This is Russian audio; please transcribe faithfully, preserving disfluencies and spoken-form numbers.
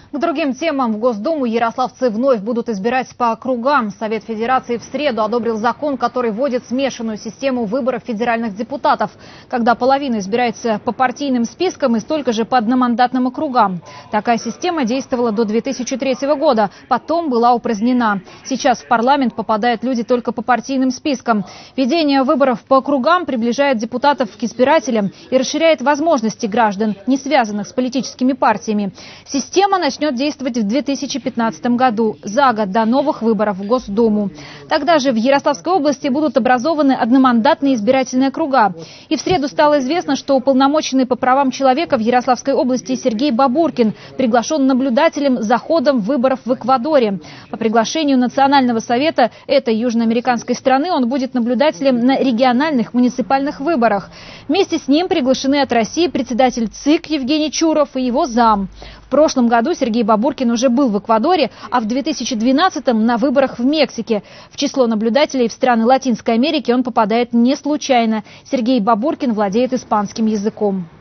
К другим темам. В Госдуму ярославцы вновь будут избирать по округам. Совет Федерации в среду одобрил закон, который вводит смешанную систему выборов федеральных депутатов, когда половина избирается по партийным спискам и столько же по одномандатным округам. Такая система действовала до две тысячи третьего года, потом была упразднена. Сейчас в парламент попадают люди только по партийным спискам. Введение выборов по округам приближает депутатов к избирателям и расширяет возможности граждан, не связанных с политическими партиями. Система начнет начнет действовать в две тысячи пятнадцатом году, за год до новых выборов в Госдуму. Тогда же в Ярославской области будут образованы одномандатные избирательные округа. И в среду стало известно, что уполномоченный по правам человека в Ярославской области Сергей Бабуркин приглашен наблюдателем за ходом выборов в Эквадоре. По приглашению Национального совета этой южноамериканской страны он будет наблюдателем на региональных муниципальных выборах. Вместе с ним приглашены от России председатель ЦИК Евгений Чуров и его зам. В прошлом году Сергей Бабуркин уже был в Эквадоре, а в две тысячи двенадцатом на выборах в Мексике. В число наблюдателей в страны Латинской Америки он попадает не случайно. Сергей Бабуркин владеет испанским языком.